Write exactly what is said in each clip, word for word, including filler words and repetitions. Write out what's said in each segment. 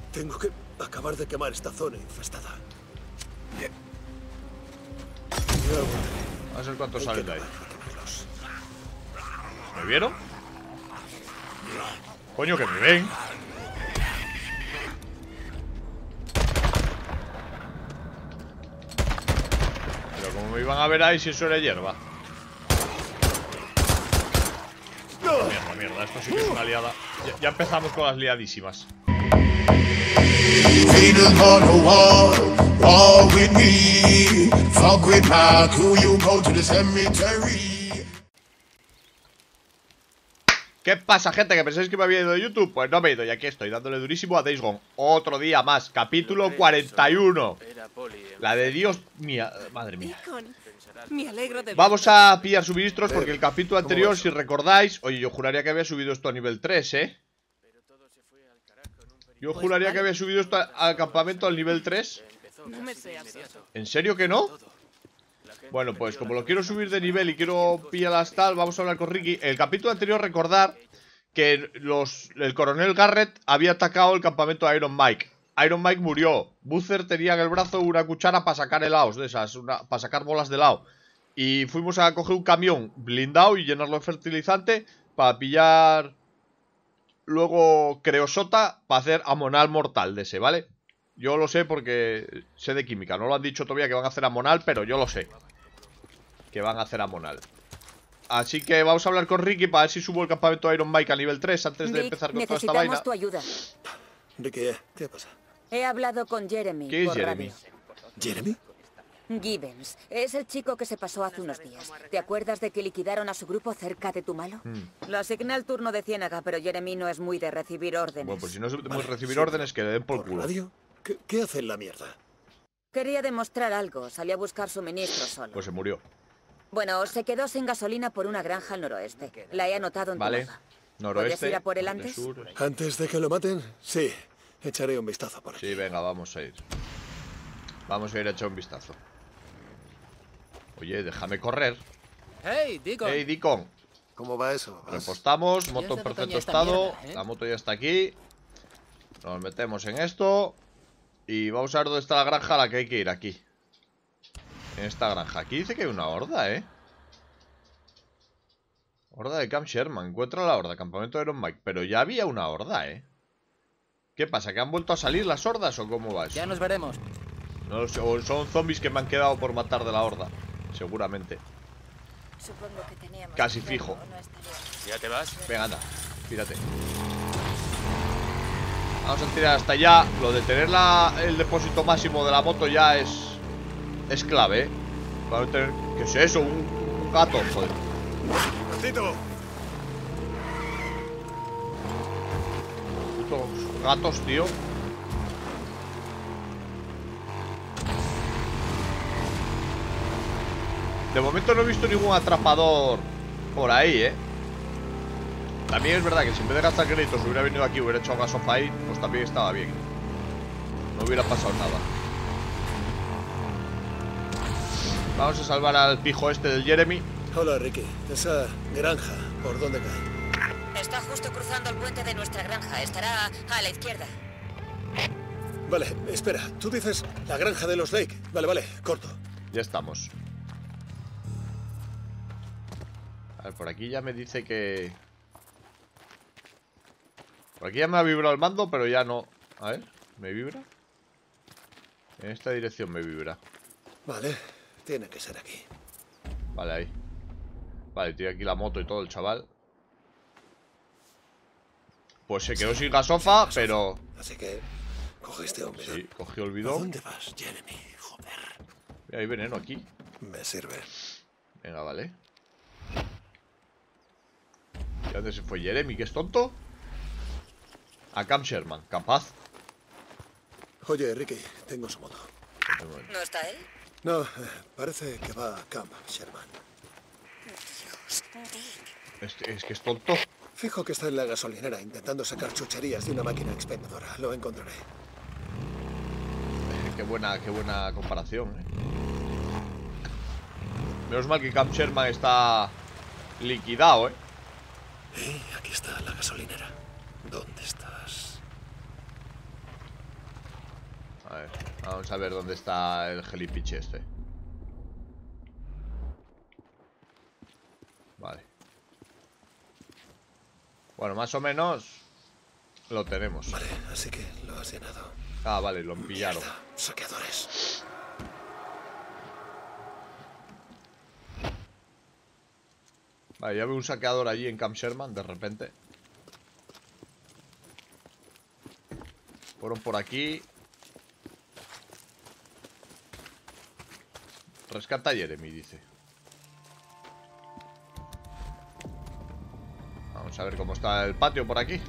Tengo que acabar de quemar esta zona infestada. Bien. A ver cuánto sale de ahí. ¿Me vieron? Coño, que me ven. Pero como me iban a ver ahí si eso era hierba. Mierda, mierda, esto sí que es una liada. Ya, ya empezamos con las liadísimas. ¿Qué pasa, gente? ¿Que pensáis que me había ido de YouTube? Pues no me he ido, y aquí estoy, dándole durísimo a Days Gone. Otro día más, capítulo cuarenta y uno. La de Dios mía, madre mía. Me alegro de Vamos a pillar suministros porque el capítulo anterior, si recordáis... Oye, yo juraría que había subido esto a nivel tres, ¿eh? Yo juraría que había subido esto al campamento al nivel tres. No me seas eso. ¿En serio que no? Bueno, pues como lo quiero subir de nivel y quiero pillar las tal, vamos a hablar con Ricky. El capítulo anterior, recordar que los, el coronel Garrett había atacado el campamento de Iron Mike. Iron Mike murió. Boozer tenía en el brazo una cuchara para sacar helados de esas, una, para sacar bolas de helado. Y fuimos a coger un camión blindado y llenarlo de fertilizante para pillar luego creosota para hacer amonal mortal de ese, ¿vale? Yo lo sé porque sé de química. No lo han dicho todavía que van a hacer amonal, pero yo lo sé. Que van a hacer amonal. Así que vamos a hablar con Ricky para ver si subo el campamento de Iron Mike a nivel tres antes de Rick, empezar con toda esta vaina. necesitamos tu ayuda. Ricky, ¿qué pasa? He hablado con Jeremy ¿Qué es por Jeremy? radio. ¿Jeremy? Gibbons. Es el chico que se pasó hace unos días. ¿Te acuerdas de que liquidaron a su grupo cerca de Tumalo? Mm. Lo asigné al turno de Ciénaga, pero Jeremy no es muy de recibir órdenes. Bueno, pues si no podemos Vale, recibir sí, órdenes, que le den por ¿Por culo. radio? ¿Qué, qué hace en la mierda? Quería demostrar algo. Salí a buscar suministros solo. Pues se murió. Bueno, se quedó sin gasolina por una granja al noroeste. La he anotado en tu Vale. mapa. Noroeste. ¿Puedes ir a por él norte, antes? sur. ¿Antes de que lo maten? Sí. Echaré un vistazo por aquí. Sí, venga, vamos a ir. Vamos a ir a echar un vistazo. Oye, déjame correr. Hey, Deacon. Hey, Deacon. ¿Cómo va eso? ¿Vas? Repostamos, moto en Dios de perfecto Toña esta estado. mierda, ¿eh? La moto ya está aquí. Nos metemos en esto. Y vamos a ver dónde está la granja a la que hay que ir, aquí. En esta granja. Aquí dice que hay una horda, ¿eh? Horda de Camp Sherman. Encuentra la horda, campamento de Iron Mike. Pero ya había una horda, ¿eh? ¿Qué pasa? ¿Que han vuelto a salir las hordas o cómo va eso? Ya nos veremos. No lo sé, o son zombies que me han quedado por matar de la horda. Seguramente. Supongo que teníamos Casi que fijo. verlo, ¿no estaría? ¿Ya te vas? Venga, anda, tírate. Vamos a tirar hasta allá. Lo de tener la, el depósito máximo de la moto ya es Es clave, ¿eh? Vamos a tener... ¿Qué es eso? Un, un gato, joder. ¡Gatito! Putos gatos, tío. De momento no he visto ningún atrapador por ahí, ¿eh? También es verdad que si en vez de gastar créditos hubiera venido aquí y hubiera hecho un gasofa ahí, pues también estaba bien. No hubiera pasado nada. Vamos a salvar al pijo este del Jeremy. Hola, Ricky. Esa granja, ¿por dónde cae? Está justo cruzando el puente de nuestra granja. Estará a la izquierda. Vale, espera. Tú dices la granja de los Lake. Vale, vale, corto. Ya estamos. A ver, por aquí ya me dice que... Por aquí ya me ha vibrado el mando, pero ya no. A ver, ¿me vibra? En esta dirección me vibra. Vale, tiene que ser aquí. Vale, ahí. Vale, tiene aquí la moto y todo el chaval. Pues se quedó sin gasofa, pero... Así que coge este hombre. Sí, cogió el ¿A bidón. dónde vas, Jeremy? Joder. Hay veneno aquí. Me sirve. Venga, vale. ¿Y dónde se fue Jeremy? ¿Que es tonto? A Camp Sherman, capaz. Oye, Ricky, tengo su moto. ¿No está él? No, eh, parece que va a Camp Sherman. Dios, Dick. Es, es que es tonto. Fijo que está en la gasolinera intentando sacar chucherías de una máquina expendedora. Lo encontraré. Qué buena, qué buena comparación, eh. Menos mal que Camp Sherman está liquidado, eh. Eh, aquí está la gasolinera. ¿Dónde estás? A ver, vamos a ver dónde está el gelipiche este. Vale. Bueno, más o menos lo tenemos. Vale, así que lo has llenado. Ah, vale, lo pillaron. Mierda, saqueadores. Vale, ya veo un saqueador allí en Camp Sherman de repente. Fueron por aquí. Rescata a Jeremy, dice. Vamos a ver cómo está el patio por aquí.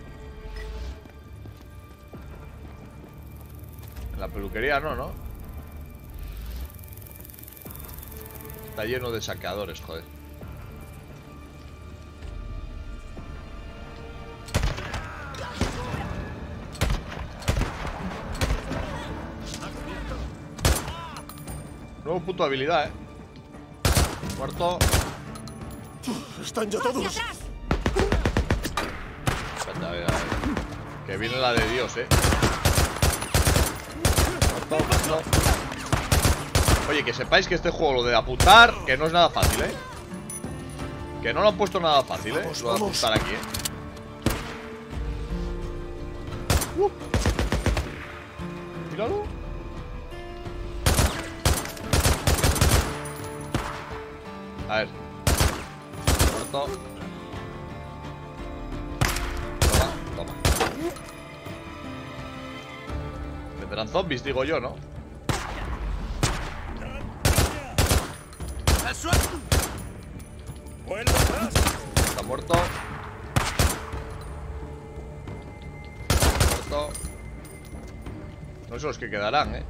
En la peluquería no, ¿no? Está lleno de saqueadores, joder. Nuevo punto de habilidad, eh. Muerto. Están ya todos. Espérate, a ver, a ver. Que viene la de Dios, eh. Muerto, muerto. Oye, que sepáis que este juego, lo de apuntar, que no es nada fácil, eh. Que no lo han puesto nada fácil, eh. Vamos, lo de vamos. apuntar aquí, eh. Uh. Míralo. A ver. Muerto. Toma, toma. Vendrán zombies, digo yo, ¿no? Está muerto. Muerto. No son los que quedarán, ¿eh?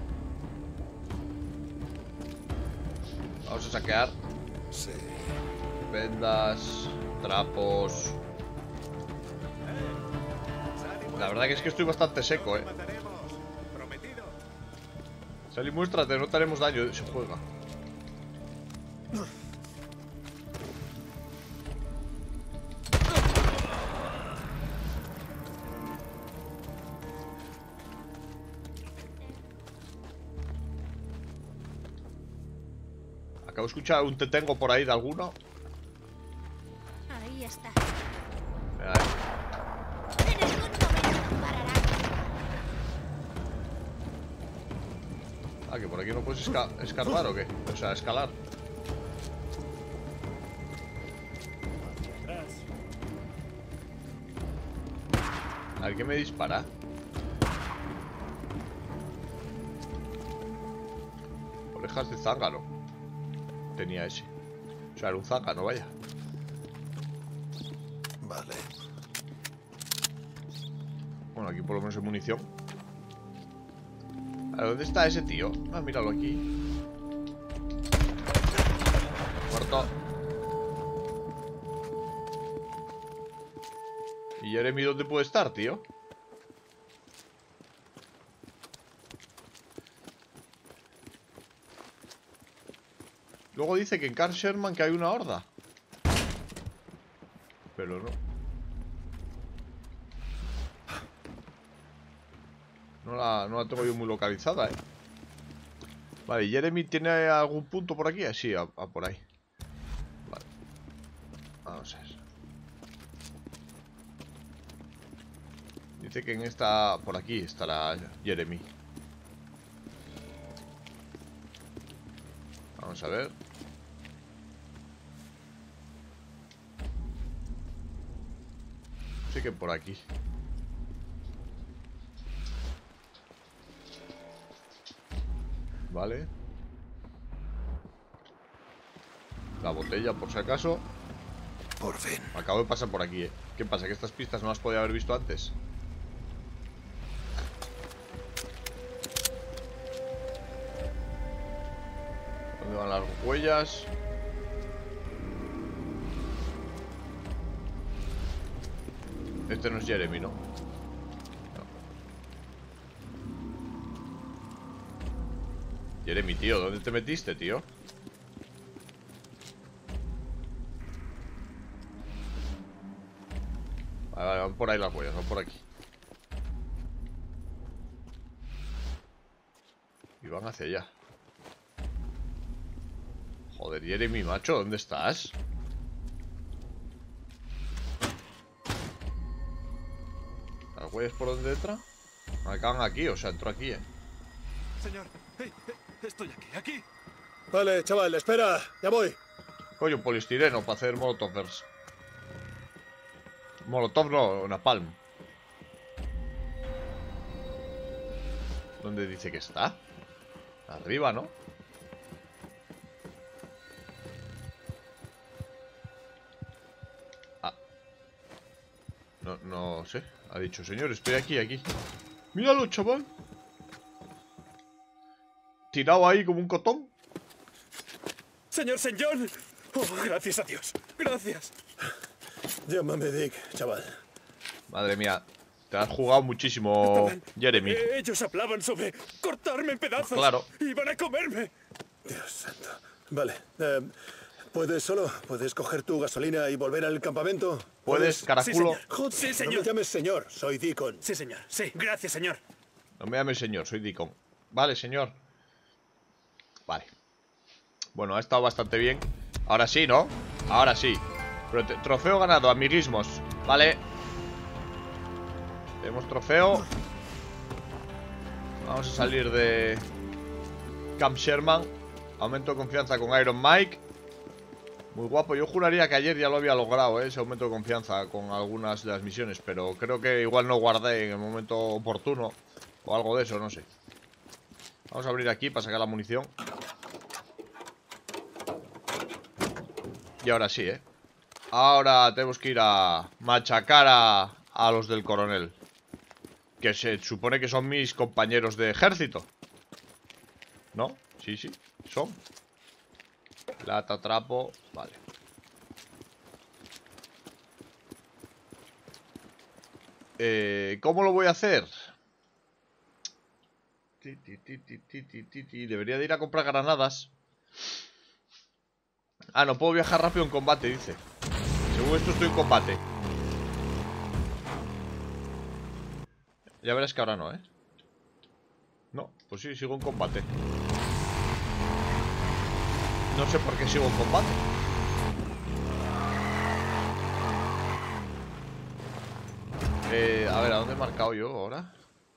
Vamos a saquear. Sí. Vendas, trapos. La verdad que es que estoy bastante seco, eh. Sal y muéstrate, no te haremos daño, se juega. Acabo de escuchar un te tengo por ahí de alguno. Ahí está. Mira, En ningún momento parará. ah, que por aquí no puedes esca escarbar o qué. O sea, escalar. A ver, ¿qué me dispara? Orejas de zángano. Tenía ese. O sea, era un zángano, vaya. Vale. Bueno, aquí por lo menos hay munición. A ver, ¿dónde está ese tío? Ah, míralo aquí. Muerto. ¿Y Jeremy dónde puede estar, tío? Luego dice que en Camp Sherman que hay una horda. Pero no. No la, no la tengo yo muy localizada, eh. Vale, ¿Jeremy tiene algún punto por aquí? Sí, a, a por ahí. Vale. Vamos a ver. Dice que en esta... Por aquí estará Jeremy. Vamos a ver. Sí que por aquí. Vale. La botella, por si acaso. Por fin. Acabo de pasar por aquí, ¿eh? ¿Qué pasa? ¿Que estas pistas no las podía haber visto antes? ¿Dónde van las huellas? Este no es Jeremy, ¿no? No. Jeremy, tío, ¿dónde te metiste, tío? Vale, vale, van por ahí las huellas, van por aquí. Y van hacia allá. Joder, Jeremy, macho, ¿dónde estás? ¿Las huellas por dónde entra? Me acaban aquí, o sea, entro aquí, eh. Señor, hey, estoy aquí, aquí. Vale, chaval, espera, ya voy. Coño, polistireno para hacer molotovers. Molotov no, napalm. ¿Dónde dice que está? Arriba, ¿no? Ah. No, no sé. Ha dicho, señor, estoy aquí, aquí. Míralo, chaval. Tirado ahí como un cotón. Señor Saint John. Oh, gracias a Dios. Gracias. Llámame Dick, chaval. Madre mía. Te has jugado muchísimo, Jeremy. Eh, ellos hablaban sobre cortarme en pedazos. Claro. Iban a comerme. Dios santo. Vale. Eh, ¿Puedes solo? ¿Puedes coger tu gasolina y volver al campamento? ¿Puedes, Sí, caraculo? señor. Joder, Sí, no señor. me llames señor, soy Deacon. Sí, señor. Sí, gracias, señor. No me llames señor, soy Deacon. Vale, señor. Vale. Bueno, ha estado bastante bien. Ahora sí, ¿no? Ahora sí. Pero trofeo ganado, amiguismos. Vale. Tenemos trofeo. Vamos a salir de Camp Sherman. Aumento de confianza con Iron Mike. Muy guapo. Yo juraría que ayer ya lo había logrado, ¿eh? Ese aumento de confianza con algunas de las misiones. Pero creo que igual no guardé en el momento oportuno. O algo de eso, no sé. Vamos a abrir aquí para sacar la munición. Y ahora sí, ¿eh? Ahora tenemos que ir a machacar a, a los del coronel. Que se supone que son mis compañeros de ejército. ¿No? Sí, sí, son. Lata, trapo, vale. Eh, ¿Cómo lo voy a hacer? Ti, ti, ti, ti, ti, ti, ti, ti. Debería de ir a comprar granadas. Ah, no puedo viajar rápido en combate, dice. Según esto estoy en combate. Ya verás que ahora no, ¿eh? No, pues sí, sigo en combate. No sé por qué sigo en combate. Eh, a ver, ¿a dónde he marcado yo ahora?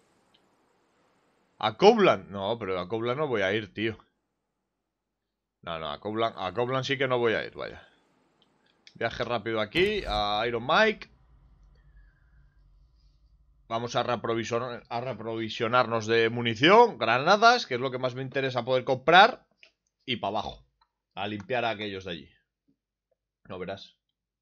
A Coblan. No, pero a Coblan no voy a ir, tío. No, no, a Coblan, a Coblan sí que no voy a ir, vaya. Viaje rápido aquí, a Iron Mike. Vamos a reaprovisionar, a reaprovisionarnos de munición, granadas, que es lo que más me interesa poder comprar. Y para abajo, a limpiar a aquellos de allí. No verás.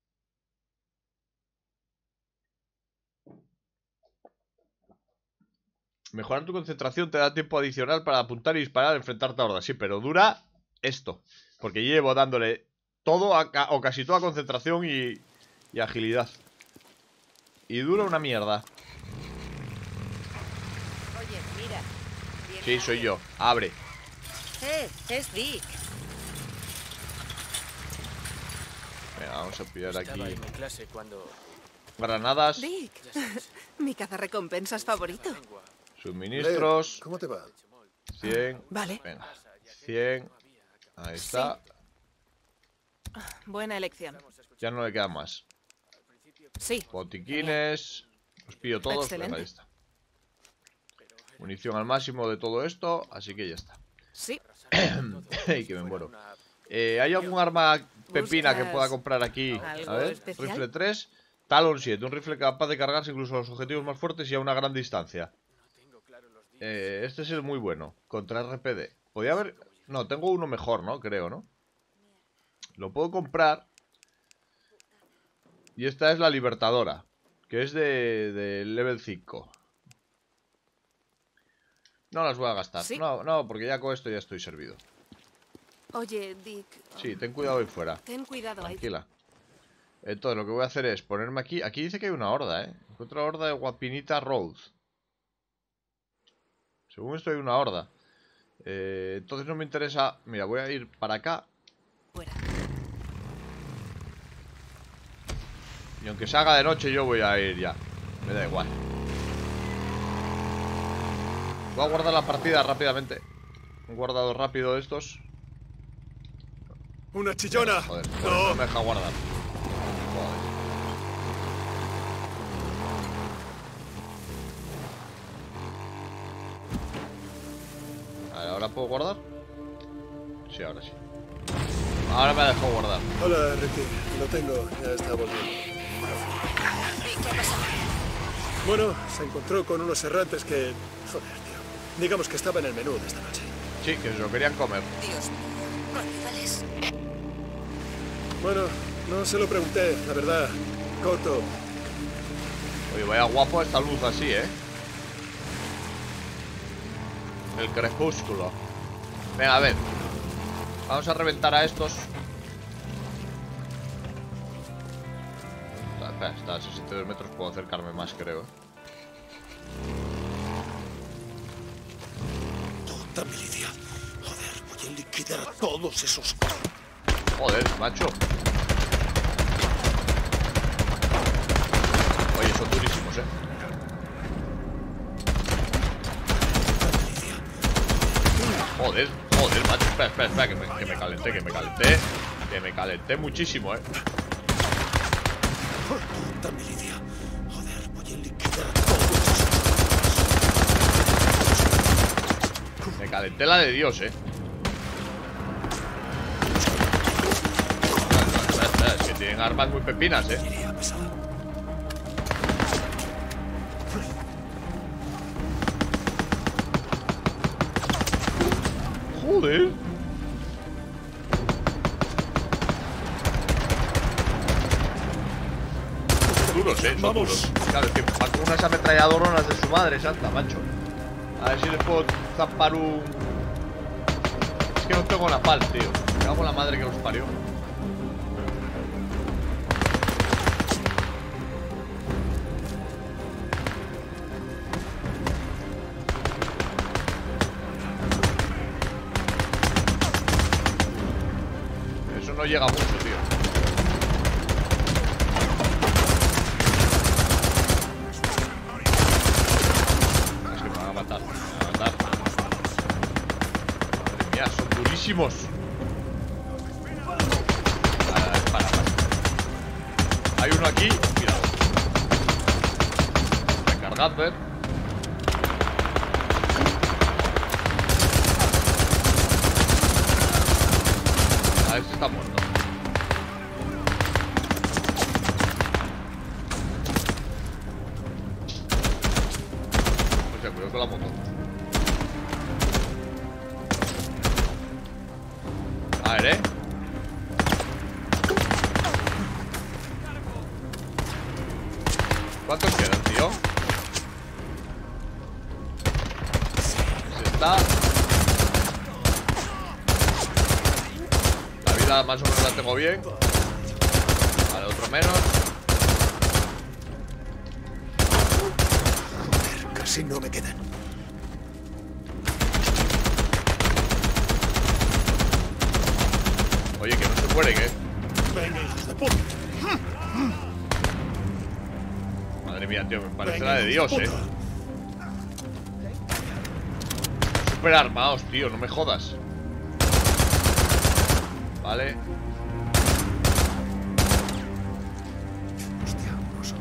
Mejorar tu concentración te da tiempo adicional para apuntar y disparar, enfrentarte a hordas. Sí, pero dura esto. Porque llevo dándole todo a, o casi toda concentración y, y agilidad. Y dura una mierda. Oye, mira. Sí, soy yo. Abre. Eh, es Dick. Venga, vamos a pillar Estaba aquí en mi clase cuando... granadas, Dick, Ya sabes, mi cazarrecompensas favorito. lengua. suministros. Leo, ¿cómo te va? cien. Vale, Venga, cien. Ahí está. buena elección. Ya no le queda más. Sí, Botiquines. Los pillo todos. Excelente. Venga, ahí está. Munición al máximo de todo esto. Así que ya está. sí. Ey, que me muero. Eh, ¿Hay algún arma pepina que pueda comprar aquí? algo A ver, especial? rifle tres. Talon siete, un rifle capaz de cargarse incluso a los objetivos más fuertes y a una gran distancia. Eh, este es el muy bueno, contra R P D. Podría haber... No, tengo uno mejor, ¿no? Creo, ¿no? Lo puedo comprar. Y esta es la Libertadora, que es de, de level cinco. No las voy a gastar. ¿Sí? No, no, porque ya con esto ya estoy servido. Oye, Dick, Sí, ten cuidado ahí fuera. ten cuidado ahí. Tranquila. Entonces lo que voy a hacer es ponerme aquí. Aquí dice que hay una horda, ¿eh? Encuentro la horda de Guapinita Road. Según esto hay una horda. eh, Entonces no me interesa. Mira, voy a ir para acá. Fuera. Y aunque se haga de noche yo voy a ir ya. Me da igual. Voy a guardar la partida rápidamente. Un guardado rápido de estos. ¡Una chillona! Joder, no. no me deja guardar. Joder. Vale, ¿ahora puedo guardar? Sí, ahora sí. Ahora me ha dejado guardar. Hola, Ricky. Lo tengo. Ya está volviendo. ¿Qué ha pasado? Bueno, se encontró con unos errantes que... Joder, tío. Digamos que estaba en el menú de esta noche. Sí, que se lo querían comer. Dios mío. ¿Caníbales? Bueno, no se lo pregunté, la verdad. Corto. Oye, vaya guapo esta luz así, ¿eh? El crepúsculo. Venga, a ver. Vamos a reventar a estos. Espera, está a sesenta y dos metros. Puedo acercarme más, creo. Tonta milicia. Joder, voy a liquidar a todos esos... Joder, macho. Oye, son durísimos, eh. Joder, joder, macho. Espera, espera, espera, que me, que me calenté, que me calenté. Que me calenté muchísimo, eh. Tonta milicia. Joder, voy a liquidar a todos esos... Me calenté la de Dios, eh. Es que tienen armas muy pepinas, eh. Joder. Duros, eh, son duros. Claro, es que van con unas ametralladoronas de su madre santa, macho. A ver si les puedo zampar un... Es que no tengo la pal, tío. Me cago en la madre que los parió. Eso no llega mucho, tío. Es que me van a matar. Me van a matar. Madre mía, son durísimos. Vale, vale, para, para. Hay uno aquí. Cuidado. Recargad, ver. A ver si está muerto. Pues ya, cuidado con la moto. A ver, eh. ¿Cuántos quedan, tío? Se está... La vida más o menos la tengo bien. Vale, otro menos. Joder, casi no me quedan. Oye, que no se mueren, eh. Venga, hijos de puta. Madre mía, tío, me parece Venga, la de Dios, hijos de eh. puta. Súper armados, tío, no me jodas. Vale. Hostia, un oso.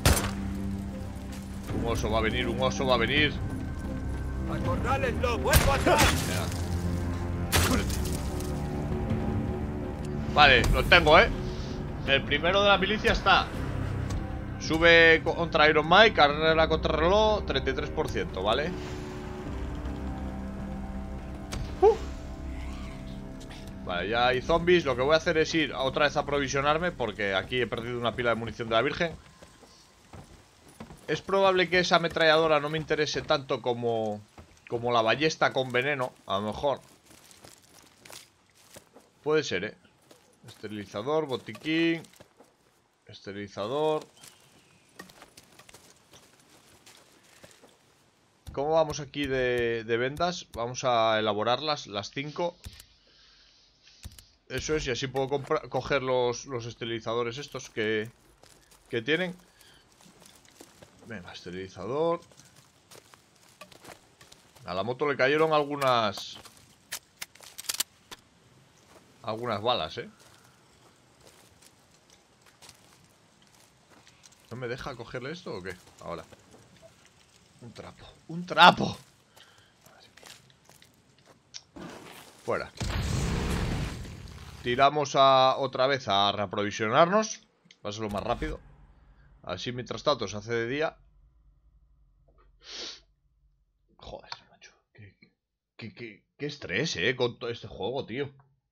Un oso va a venir, un oso va a venir. ¡Acorráleslo! ¡Vuelvo atrás! Venga. Muérete. Vale, lo tengo, eh. El primero de la milicia está. Sube contra Iron Mike, carrera contra reloj, treinta y tres por ciento, ¿vale? Uh. Vale, ya hay zombies. Lo que voy a hacer es ir otra vez a aprovisionarme, porque aquí he perdido una pila de munición de la Virgen. Es probable que esa ametralladora no me interese tanto como, como la ballesta con veneno. A lo mejor puede ser, eh. Esterilizador, botiquín. Esterilizador. ¿Cómo vamos aquí de, de vendas? Vamos a elaborarlas, las cinco. Eso es, y así puedo comprar, coger los, los esterilizadores estos que, que tienen. Venga, esterilizador. A la moto le cayeron algunas algunas balas, ¿eh? ¿No me deja cogerle esto o qué? Ahora. Un trapo. ¡Un trapo! Madre mía. Fuera. Tiramos a otra vez a reaprovisionarnos. Va a ser lo más rápido. Así mientras tanto se hace de día. Joder, macho. Qué, qué, qué, qué estrés, eh, con todo este juego, tío.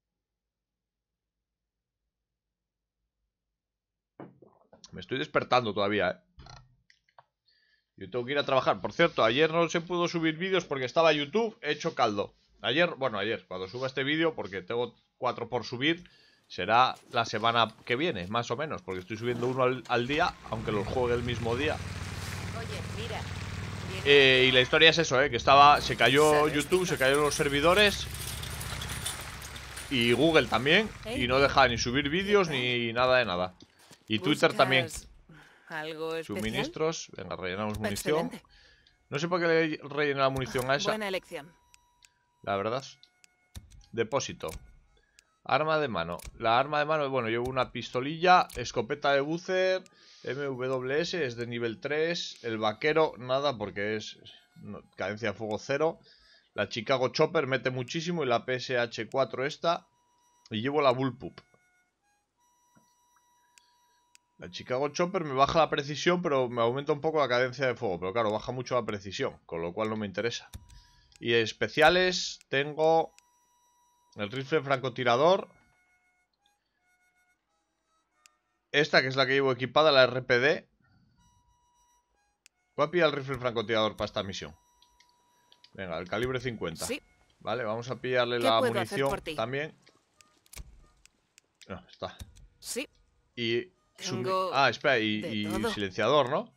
Me estoy despertando todavía, eh. Yo tengo que ir a trabajar. Por cierto, ayer no se pudo subir vídeos porque estaba YouTube hecho caldo. Ayer, bueno, ayer, cuando suba este vídeo, porque tengo cuatro por subir, será la semana que viene, más o menos, porque estoy subiendo uno al, al día, aunque los juegue el mismo día. Oye, mira. Eh, y la historia es eso, eh, que estaba, se cayó YouTube, se cayeron los servidores y Google también, y no dejaba ni subir vídeos ni nada de nada. Y Twitter también. ¿Algo especial? Suministros, venga, rellenamos munición. Excelente. No sé por qué le rellené la munición a esa. Buena elección. La verdad. Depósito. Arma de mano. La arma de mano, bueno, llevo una pistolilla, escopeta de Búcer, M W S, es de nivel tres. El vaquero, nada, porque es no, cadencia de fuego cero. La Chicago Chopper mete muchísimo. Y la P S H cuatro esta. Y llevo la Bullpup. La Chicago Chopper me baja la precisión, pero me aumenta un poco la cadencia de fuego. Pero claro, baja mucho la precisión, con lo cual no me interesa. Y especiales tengo el rifle francotirador. Esta, que es la que llevo equipada, la R P D. Voy a pillar el rifle francotirador para esta misión. Venga, el calibre cincuenta. Sí. Vale, vamos a pillarle la munición también. No, está. Sí. Y... Tengo ah, espera, y, y silenciador, ¿no?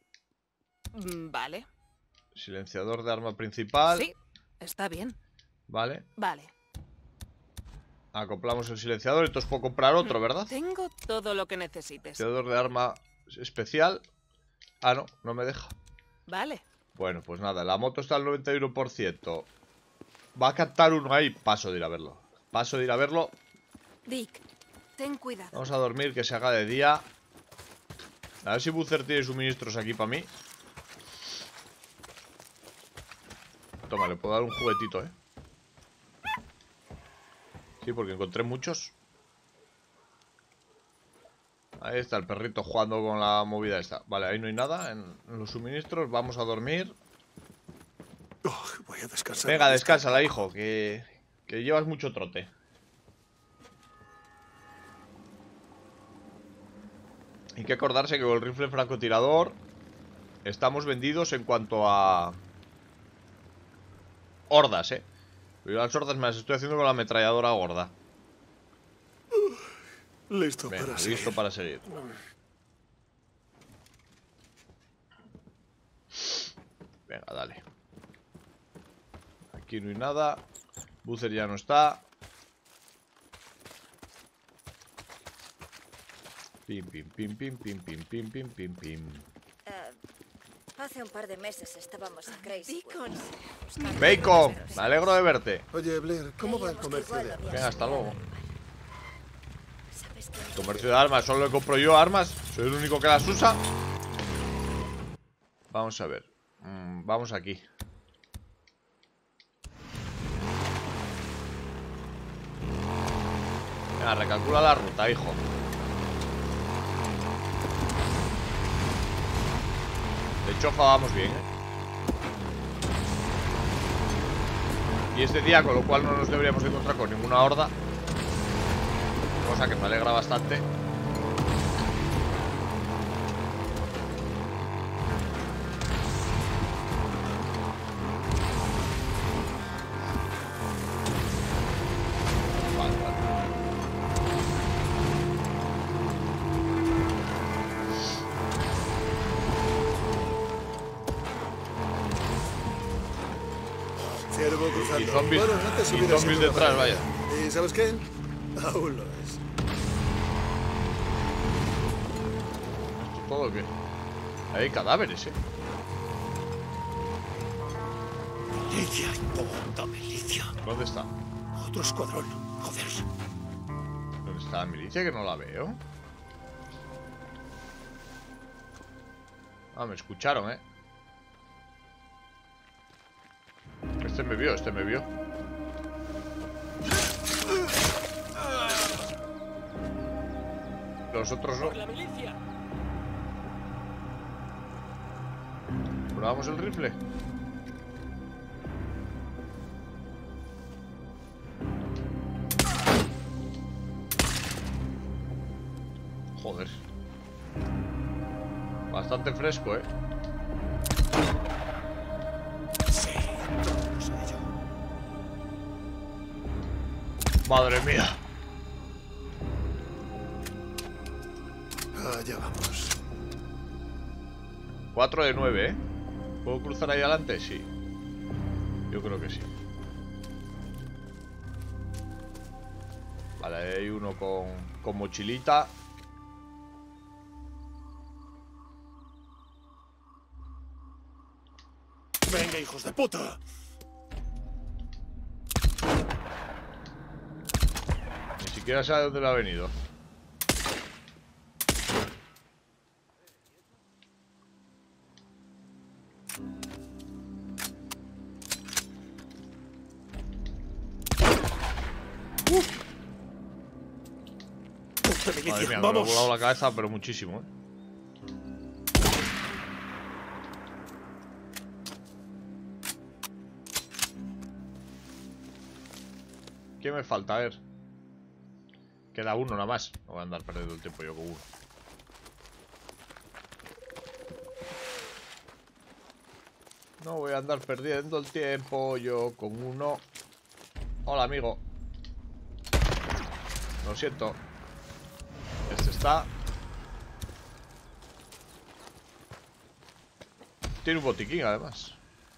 Vale. Silenciador de arma principal. Sí, está bien. Vale. Vale. Acoplamos el silenciador y entonces puedo comprar otro, ¿verdad? Tengo todo lo que necesites. Silenciador de arma especial. Ah, no, no me deja. Vale. Bueno, pues nada, la moto está al noventa y uno por ciento. Va a captar uno ahí. Paso de ir a verlo. Paso de ir a verlo. Dick, ten cuidado. Vamos a dormir, que se haga de día. A ver si Búcer tiene suministros aquí para mí. Toma, le puedo dar un juguetito, eh. Sí, porque encontré muchos. Ahí está el perrito jugando con la movida esta. Vale, ahí no hay nada en, en los suministros. Vamos a dormir. Oh, voy a descansar. Venga, descánsala, hijo, que, que llevas mucho trote. Hay que acordarse que con el rifle francotirador estamos vendidos en cuanto a hordas, eh. Yo las hordas me las estoy haciendo con la ametralladora gorda. Listo Venga, para listo seguir. para seguir. Venga, dale. Aquí no hay nada. Búcer ya no está. Pim, pim, pim, pim, pim, pim, pim, pim, pim, pim. Uh, hace un par de meses estábamos en Crazy. Bacon, me alegro de verte. Oye, Blair, ¿cómo va el comercio de armas? Venga, hasta luego. Comercio de armas, solo le compro yo armas. Soy el único que las usa. Vamos a ver. Mm, vamos aquí. Venga, recalcula la ruta, hijo. De chofa vamos bien, ¿eh? Y este día, con lo cual no nos deberíamos encontrar con ninguna horda. Cosa que me alegra bastante. Vale, vale. Ciervo cruzando. Y zombies, Bueno, antes y hubiera zombies sido detrás, una vaya. barbaridad. ¿Y sabes qué? Aún lo es. ¿Esto todo o qué? Hay cadáveres, eh. Milicia, puta milicia. ¿Dónde está? Otro escuadrón. Joder. está la milicia que no la veo? Ah, me escucharon, eh. Este me vio, este me vio. Los otros no. ¿Probamos el rifle? Joder. Bastante fresco, eh. Sí, no sé yo. Madre mía. Allá vamos. cuatro de nueve, eh. ¿Puedo cruzar ahí adelante? Sí. Yo creo que sí. Vale, ahí hay uno con, con mochilita. Venga, hijos de puta. Ni siquiera sabe dónde le ha venido. Madre mía, me ha volado la cabeza, pero muchísimo, ¿eh? ¿Qué me falta? A ver. Queda uno nada más. No voy a andar perdiendo el tiempo yo con uno. No voy a andar perdiendo el tiempo yo con uno. Hola, amigo. Lo siento. Este está. Tiene un botiquín, además.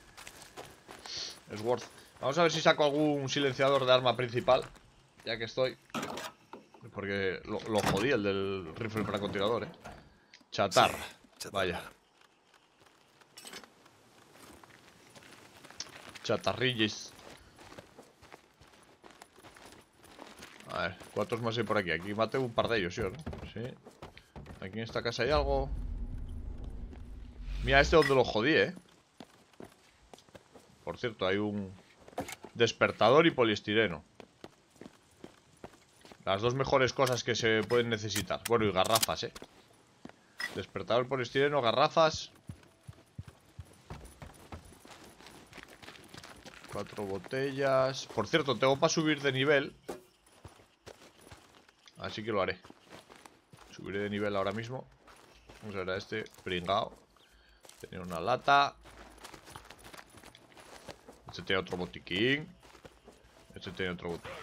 Es worth. Vamos a ver si saco algún silenciador de arma principal. Ya que estoy. Porque lo, lo jodí el del rifle francotirador, eh. Chatarra. Sí, chatarra. Vaya. Chatarrilles. A ver, ¿cuántos más hay por aquí? Aquí maté un par de ellos, ¿sí o no? Sí. Aquí en esta casa hay algo. Mira este donde lo jodí, eh. Por cierto, hay un despertador y poliestireno. Las dos mejores cosas que se pueden necesitar. Bueno, y garrafas, eh. Despertador, poliestireno, garrafas. Cuatro botellas. Por cierto, tengo para subir de nivel. Así que lo haré. Subiré de nivel ahora mismo. Vamos a ver a este pringao. Tiene una lata. Este tiene otro botiquín. Este tiene otro botiquín.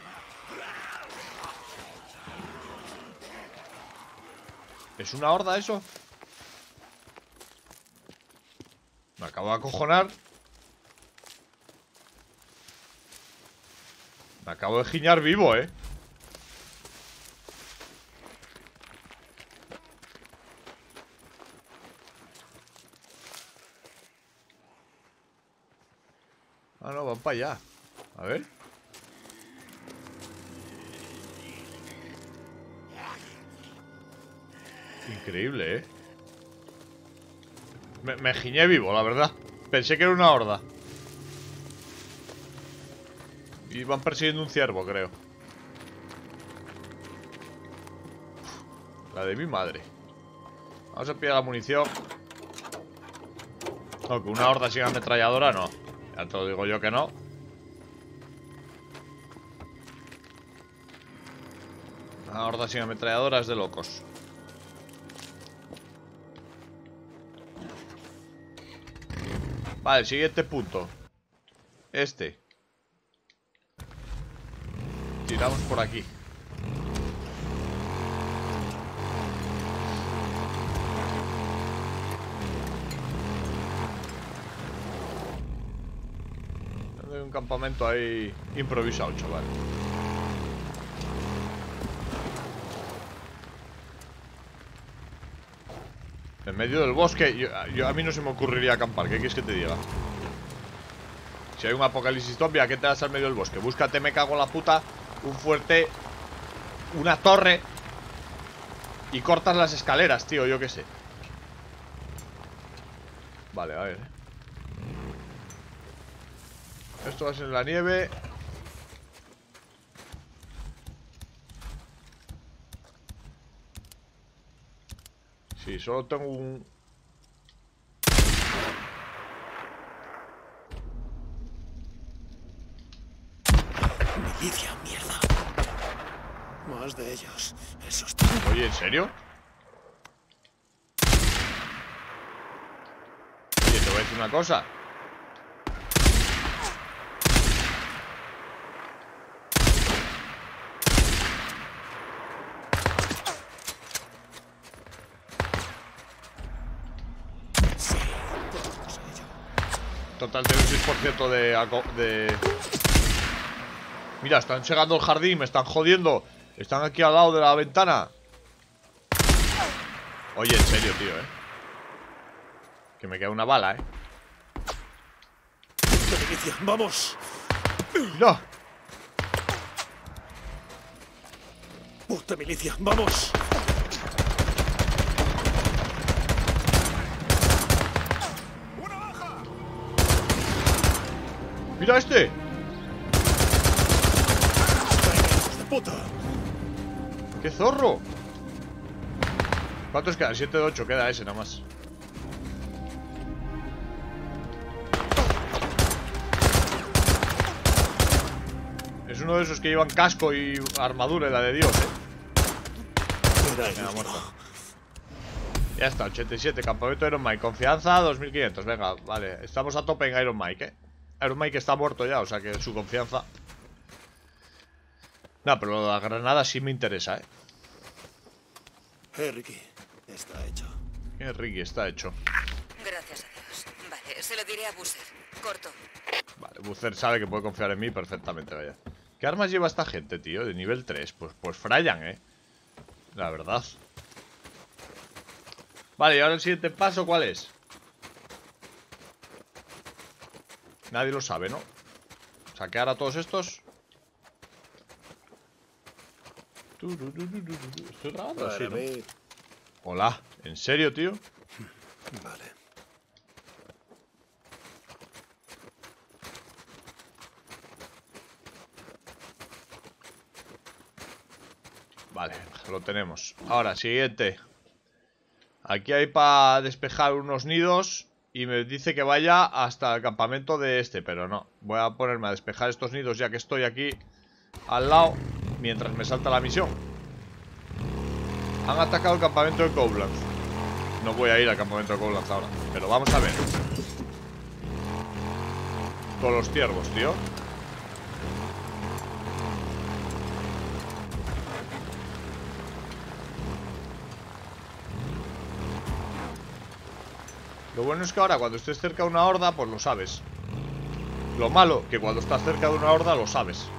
¿Es una horda eso? Me acabo de acojonar. Me acabo de giñar vivo, eh. Ah, no, van para allá. A ver. Increíble, eh. Me, me giñé vivo, la verdad. Pensé que era una horda. Y van persiguiendo un ciervo, creo. Uf, la de mi madre. Vamos a pillar la munición. Aunque una horda sin ametralladora, no. Ya te lo digo yo que no. Una horda sin ametralladora es de locos. Vale, siguiente punto. Este. Tiramos por aquí. Hay un campamento ahí improvisado, chaval. En medio del bosque, yo, yo, a mí no se me ocurriría acampar. ¿Qué quieres que te diga? Si hay un apocalipsis zombie, ¿a qué te das al medio del bosque? Búscate, me cago en la puta, un fuerte una torre y cortas las escaleras, tío, yo qué sé. Vale, a ver. Esto va a ser en la nieve. Sí, solo tengo un... Milicia, mierda. Más de ellos. Eso está. Oye, ¿en serio? Oye, te voy a decir una cosa. Total, tiene un seis por ciento de, de... Mira, están llegando al jardín, me están jodiendo. Están aquí al lado de la ventana. Oye, en serio, tío, eh. Que me queda una bala, eh. Milicia, vamos. ¡No! Puta milicia, vamos. ¡Mira este! Hijos de puta. ¡Qué zorro! ¿Cuántos quedan? siete de ocho, queda ese nada más. Es uno de esos que llevan casco y armadura, la de Dios, eh. Venga, muerto. Ya está, ochenta y siete, campamento Iron Mike. Confianza, dos mil quinientos, venga, vale. Estamos a tope en Iron Mike, eh. Iron Mike está muerto ya, o sea que su confianza. No, pero lo de la granada sí me interesa, eh. Eh, Ricky, está hecho. Eh, Ricky, está hecho. Gracias a Dios. Vale, se lo diré a Busser. Corto. Vale, Busser sabe que puede confiar en mí perfectamente, vaya. ¿Qué armas lleva esta gente, tío? De nivel tres. Pues, pues frayan, eh. La verdad. Vale, y ahora el siguiente paso, ¿cuál es? Nadie lo sabe, ¿no? Saquear a todos estos. ¿Estoy grabando? Sí, ¿no? Hola, ¿en serio, tío? Vale. Vale, lo tenemos. Ahora, siguiente. Aquí hay para despejar unos nidos. Y me dice que vaya hasta el campamento de este, pero no. Voy a ponerme a despejar estos nidos ya que estoy aquí al lado, mientras me salta la misión. Han atacado el campamento de Koblenz. No voy a ir al campamento de Koblenz ahora, pero vamos a ver. Con los ciervos, tío. Lo bueno es que ahora cuando estés cerca de una horda, pues lo sabes. Lo malo, que cuando estás cerca de una horda, lo sabes.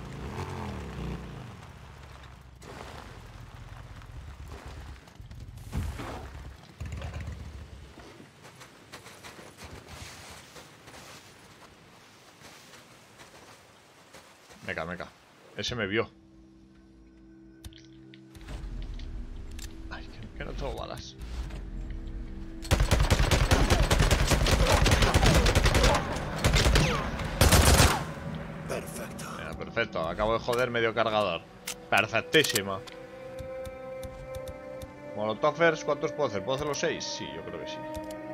Meca, meca. Ese me vio. Ay, que, que no tengo balas. Perfecto. Mira, perfecto, acabo de joder medio cargador. Perfectísima. Molotovers, ¿cuántos puedo hacer? ¿Puedo hacer los seis? Sí, yo creo que sí.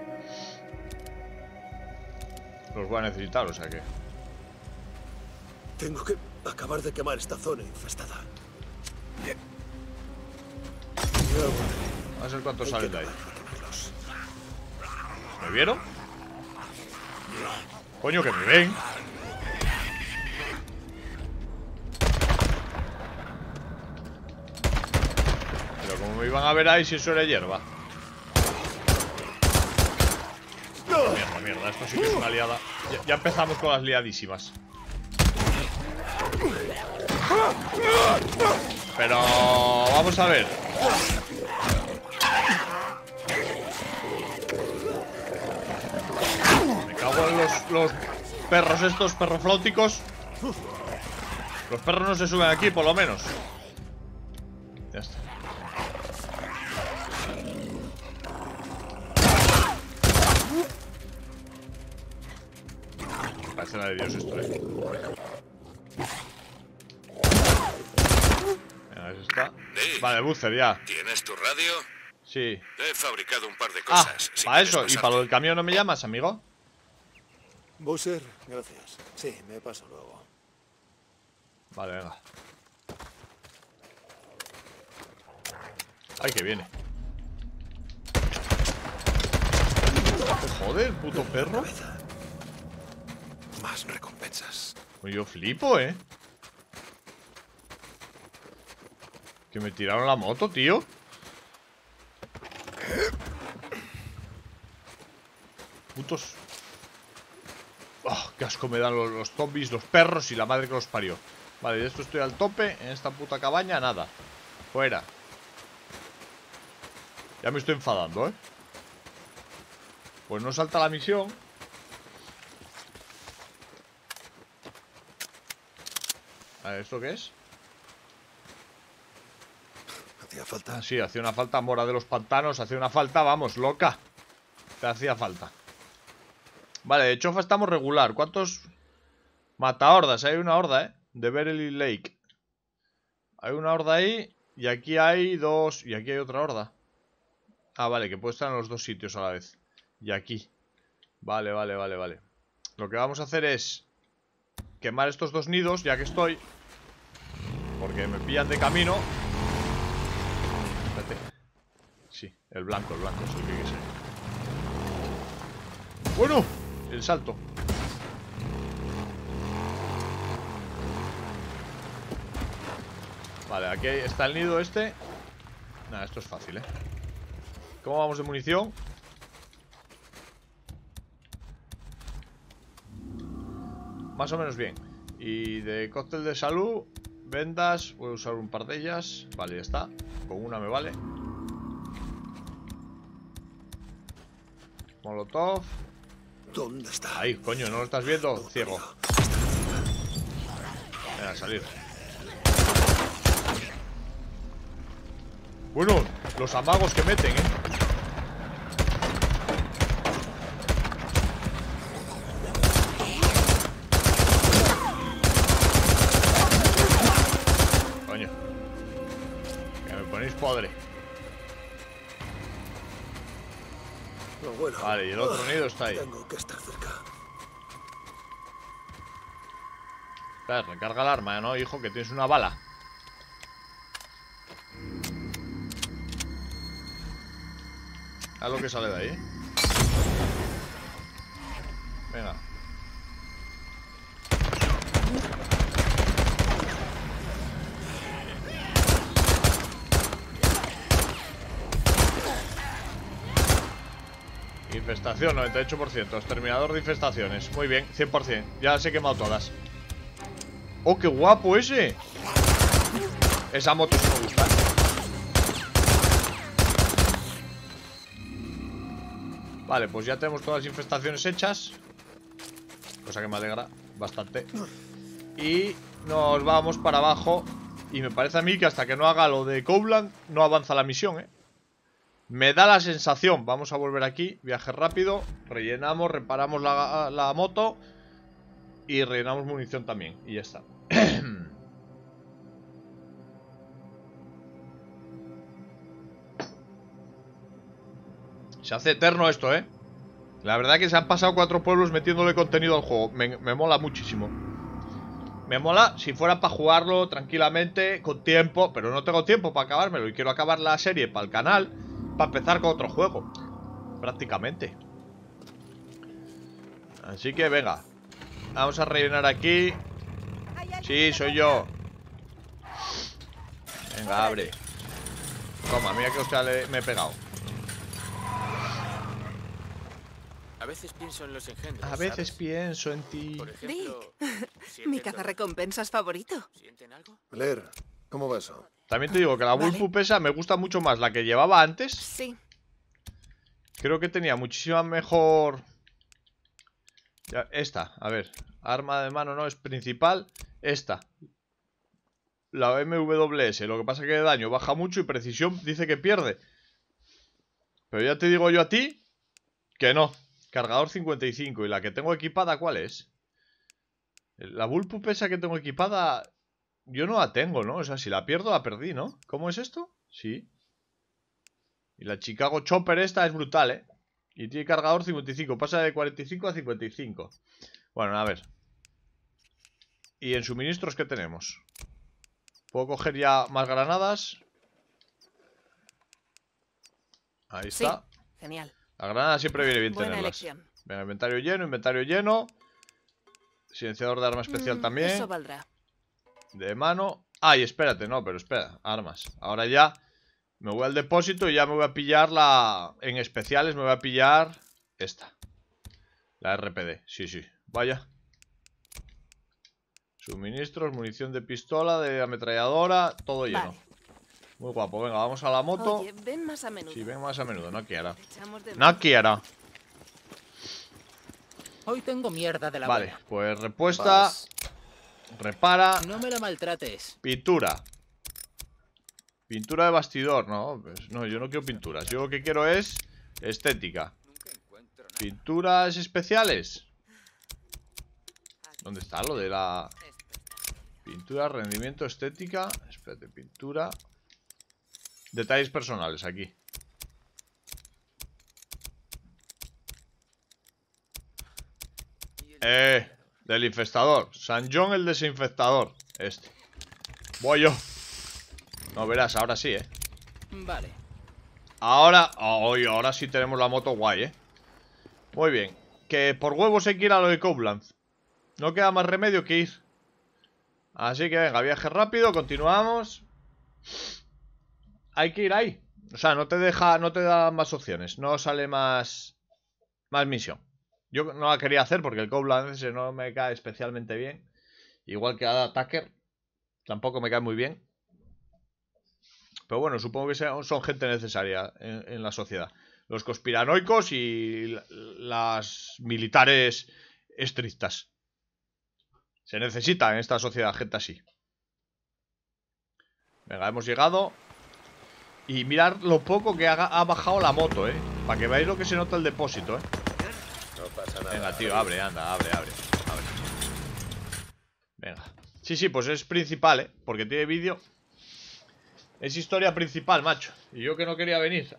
Los voy a necesitar, o sea que... Tengo que acabar de quemar esta zona infestada. A ver cuántos salen de ahí. ¿Me vieron? Coño, que me ven. Pero como me iban a ver ahí si eso era hierba. Mierda, mierda, esto sí que es una liada. Ya, ya empezamos con las liadísimas. Pero... vamos a ver. Me cago en los, los perros estos, perroflóticos. Los perros no se suben aquí, por lo menos. Ya está. Parece la de Dios esto, eh. Venga, eso está. Dick, Vale, buzzer, ya. ¿tienes tu radio? Sí. He fabricado un par de Ah, cosas. si para quieres eso. ¿Y pasarte. para lo del camión no me llamas, amigo? Bowser, gracias. Sí, me paso luego. Vale, venga. Ay, que viene. Joder, puto perro. Más recompensas. Pues yo flipo, eh. Que me tiraron la moto, tío. Putos. Oh, qué asco me dan los, los zombies, los perros y la madre que los parió. Vale, de esto estoy al tope. En esta puta cabaña, nada. Fuera. Ya me estoy enfadando, eh. Pues no salta la misión. A ver, ¿esto qué es? Hacía falta. Ah, sí, hacía una falta. Mora de los pantanos, hacía una falta, vamos, loca. Te hacía falta. Vale, de chofa estamos regular. ¿Cuántos matahordas? Hay una horda, eh. De Berely Lake. Hay una horda ahí. Y aquí hay dos. Y aquí hay otra horda. Ah, vale, que puede estar en los dos sitios a la vez. Y aquí. Vale, vale, vale, vale. Lo que vamos a hacer es quemar estos dos nidos, ya que estoy. Porque me pillan de camino. Espérate. Sí, el blanco, el blanco es el que quise. Bueno, el salto. Vale, aquí está el nido este. Nada, esto es fácil, eh. ¿Cómo vamos de munición? Más o menos bien. Y de cóctel de salud, vendas, voy a usar un par de ellas. Vale, ya está. Con una me vale. Molotov. ¿Dónde está? Ahí, coño, ¿no lo estás viendo? Ciego. Venga, a salir. Bueno, los amagos que meten, eh. Coño. Que me ponéis podre. No, bueno. Vale, y el otro nido está ahí. Tengo que estar cerca. Espera, recarga el arma, ¿no, hijo? Que tienes una bala. A lo que sale de ahí, ¿eh? Venga. Infestación, noventa y ocho por ciento. Exterminador de infestaciones. Muy bien, cien por cien. Ya las he quemado todas. ¡Oh, qué guapo ese! Esa moto sí me gusta. Vale, pues ya tenemos todas las infestaciones hechas. Cosa que me alegra bastante. Y nos vamos para abajo. Y me parece a mí que hasta que no haga lo de Cowland no avanza la misión, ¿eh? Me da la sensación. Vamos a volver aquí, viaje rápido. Rellenamos, reparamos la, la moto. Y rellenamos munición también. Y ya está. Se hace eterno esto, ¿eh? La verdad que se han pasado cuatro pueblos metiéndole contenido al juego. Me, me mola muchísimo. Me mola si fuera para jugarlo tranquilamente, con tiempo. Pero no tengo tiempo para acabármelo. Y quiero acabar la serie para el canal, para empezar con otro juego. Prácticamente. Así que venga. Vamos a rellenar aquí. Sí, soy yo. Venga, abre. Toma, mira que hostia le, me he pegado. A veces pienso en los engendros. A veces ¿sabes? pienso en ti. Por ejemplo, Dick, mi cazarrecompensas favorito. ¿Sienten algo? Blair, ¿cómo va eso? También te digo que la Vale. Bullpup esa me gusta mucho más la que llevaba antes. Sí. Creo que tenía muchísima mejor... Ya, esta, a ver. Arma de mano no es principal. Esta. la M W S. Lo que pasa es que de daño baja mucho y precisión dice que pierde. Pero ya te digo yo a ti que no. Cargador cincuenta y cinco. ¿Y la que tengo equipada cuál es? La bullpup esa que tengo equipada, yo no la tengo, ¿no? O sea, si la pierdo, la perdí, ¿no? ¿Cómo es esto? Sí. Y la Chicago Chopper esta es brutal, ¿eh? Y tiene cargador cincuenta y cinco. Pasa de cuarenta y cinco a cincuenta y cinco. Bueno, a ver. ¿Y en suministros qué tenemos? ¿Puedo coger ya más granadas? Ahí está. Sí, genial. La granada siempre viene bien Buena tenerlas. elección. Venga, inventario lleno, inventario lleno. Silenciador de arma especial Mm, también. Eso valdrá. De mano. Ay, espérate, no, pero espera. Armas. Ahora ya me voy al depósito y ya me voy a pillar la... En especiales me voy a pillar esta. La R P D. Sí, sí. Vaya. Suministros, munición de pistola, de ametralladora. Todo lleno. Vale. Muy guapo. Venga, vamos a la moto. Oye, ven más a menudo. Sí, ven más a menudo. No quiera. Te echamos de No menos. quiera. Hoy tengo mierda de la Vale, buena. pues repuesta. Repara. No me la maltrates. Pintura. Pintura de bastidor, no, pues no, yo no quiero pinturas. Yo lo que quiero es estética. Pinturas especiales. ¿Dónde está lo de la pintura, rendimiento, estética? Espérate, pintura. Detalles personales aquí. Eh, del infestador. San John el desinfectador. Este. Voy yo. No verás, ahora sí, eh. Vale. Ahora, hoy ahora sí tenemos la moto guay, eh. Muy bien. Que por huevos hay que ir a lo de Copeland. No queda más remedio que ir. Así que venga, viaje rápido, continuamos. Hay que ir ahí. O sea, no te deja, no te da más opciones. No sale más Más misión. Yo no la quería hacer porque el Copeland ese no me cae especialmente bien. Igual que Ada Tucker. Tampoco me cae muy bien. Pero bueno, supongo que son gente necesaria en, en la sociedad. Los conspiranoicos y las militares estrictas. Se necesita en esta sociedad gente así. Venga, hemos llegado. Y mirad lo poco que ha, ha bajado la moto, eh. Para que veáis lo que se nota el depósito, eh. No pasa nada. Venga, tío, abre, anda, abre, abre, abre. Venga. Sí, sí, pues es principal, eh. Porque tiene vídeo. Es historia principal, macho. Y yo que no quería venir.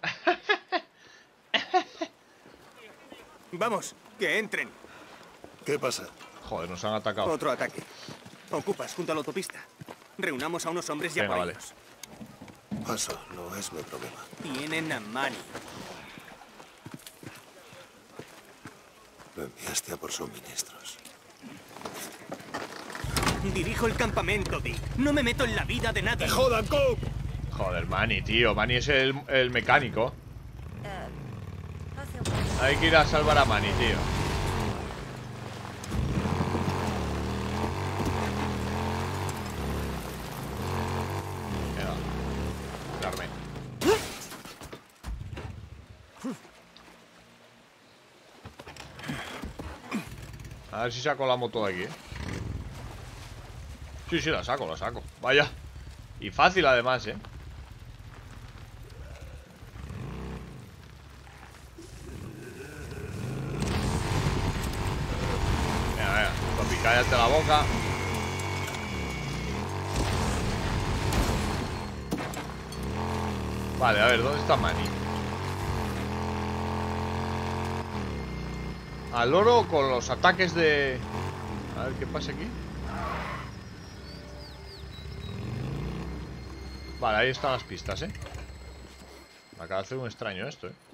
Vamos, que entren. ¿Qué pasa? Joder, nos han atacado. Otro ataque. Ocupas junto a la autopista. Reunamos a unos hombres ya Venga, por vale. ellos. Paso, no es mi problema. Tienen a Manny. Me enviaste a por suministros. Dirijo el campamento, Dick. No me meto en la vida de nadie. ¡Te jodan, Cope! Joder, Manny, tío. Manny es el, el mecánico. Hay que ir a salvar a Manny, tío. Venga. Darme. A ver si saco la moto de aquí, ¿eh? Sí, sí, la saco, la saco. Vaya. Y fácil además, ¿eh? Venga, venga. Papi, cállate la boca. Vale, a ver, ¿dónde está Manny? Al loro con los ataques de... A ver qué pasa aquí. Vale, ahí están las pistas, eh. Me acaba de hacer un extraño esto, eh.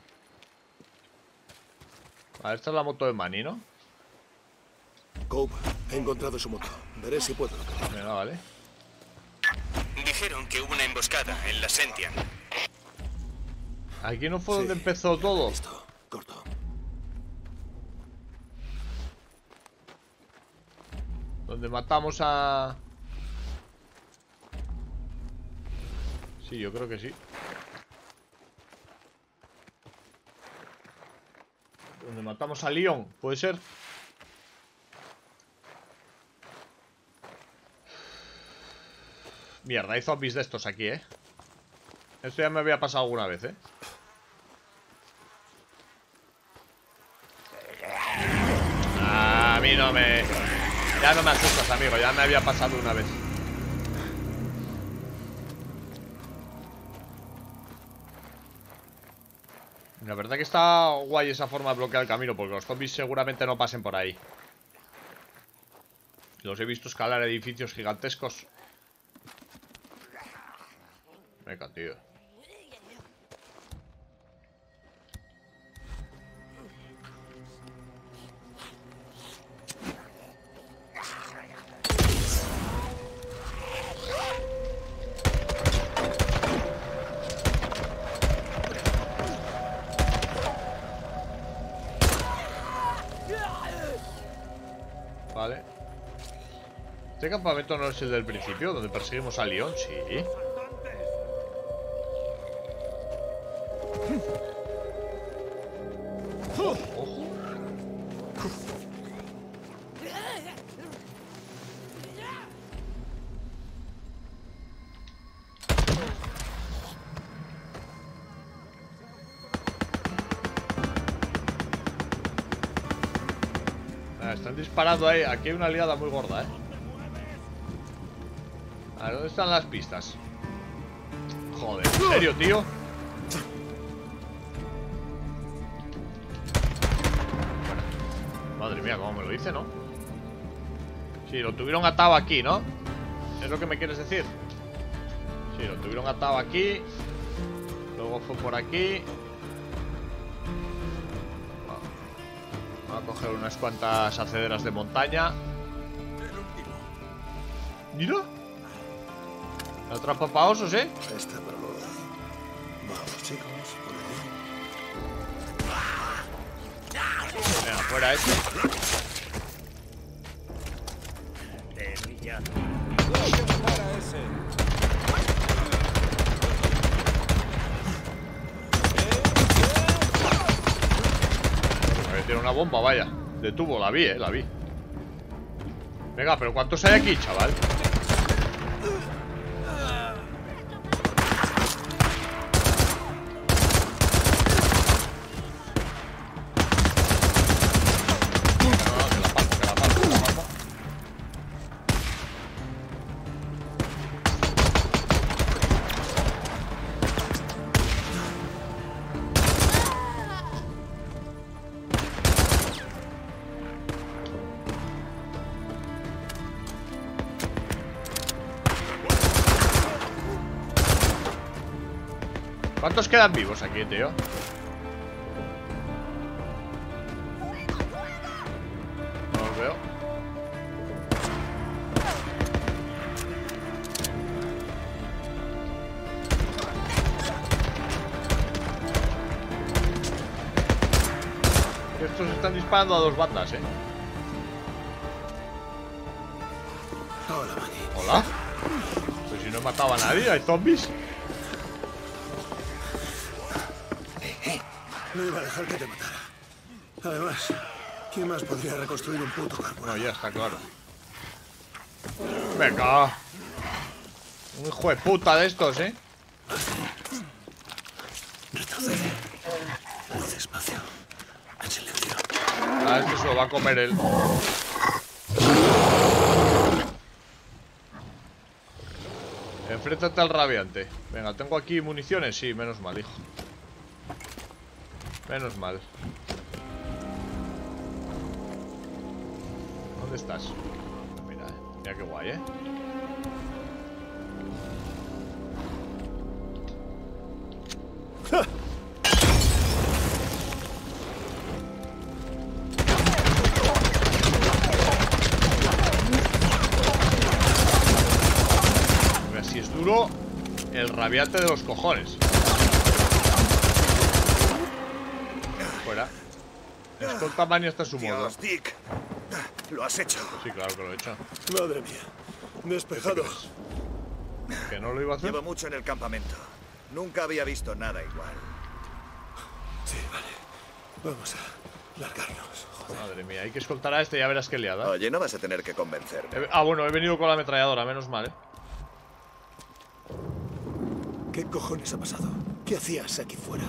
Vale, esta es la moto de Manny, ¿no? Cope, he encontrado su moto. Veré si puedo localizarla. Venga, vale. Dijeron que hubo una emboscada en la Sentian. Aquí no fue donde Sí, empezó todo. Listo, corto. Donde matamos a... Sí, yo creo que sí. Donde matamos a Leon, ¿puede ser? Mierda, hay zombies de estos aquí, eh. Esto ya me había pasado alguna vez, eh. Ah, a mí no me... Ya no me asustas, amigo. Ya me había pasado una vez. La verdad que está guay esa forma de bloquear el camino, porque los zombies seguramente no pasen por ahí. Los he visto escalar edificios gigantescos. Venga, tío. Vale. ¿Este campamento no es el del principio? Donde perseguimos a Leon, sí. Oh, ojo. Ah, están disparando ahí. Aquí hay una aliada muy gorda, eh. A ver, ¿dónde están las pistas? Joder, ¿en serio, tío? Madre mía, cómo me lo dice, ¿no? Sí, lo tuvieron atado aquí, ¿no? ¿Es lo que me quieres decir? Sí, lo tuvieron atado aquí. Luego fue por aquí. Vamos a coger unas cuantas acederas de montaña. Mira. La trampa para osos, ¿eh? Esta para lo de ahí. Vamos, chicos, por aquí. Venga, fuera ese. Me tiene una bomba, vaya. De tubo, la vi, eh, la vi. Venga, pero ¿cuántos hay aquí, chaval? ¿Cuántos quedan vivos aquí, tío? No los veo. Estos están disparando a dos bandas, eh. Hola, Manny. Hola. Pues si no he matado a nadie, hay zombies. No iba a dejar que te matara. Además, ¿quién más podría reconstruir un puto campo? No, ya está claro. Venga. Un hijo de puta de estos, eh. Retrocede. Muy despacio. En silencio. A este se lo va a comer él. Enfréntate al rabiante. Venga, ¿tengo aquí municiones? Sí, menos mal, hijo. Menos mal. ¿Dónde estás? Mira, eh. Mira qué guay, eh. ¡Ja! Mira, si es duro el rabiante de los cojones. Fuera. Escolta Manny hasta su modo. Dios, Dick. Lo has hecho. Sí, claro que lo he hecho. Madre mía. Despejado. ¿Que no lo iba a hacer? Llevo mucho en el campamento. Nunca había visto nada igual. Sí, vale. Vamos a largarnos. Joder. Madre mía, hay que escoltar a este, ya verás qué liada. Oye, no vas a tener que convencerme. He- Ah, bueno, he venido con la ametralladora, menos mal, eh. ¿Qué cojones ha pasado? ¿Qué hacías aquí fuera?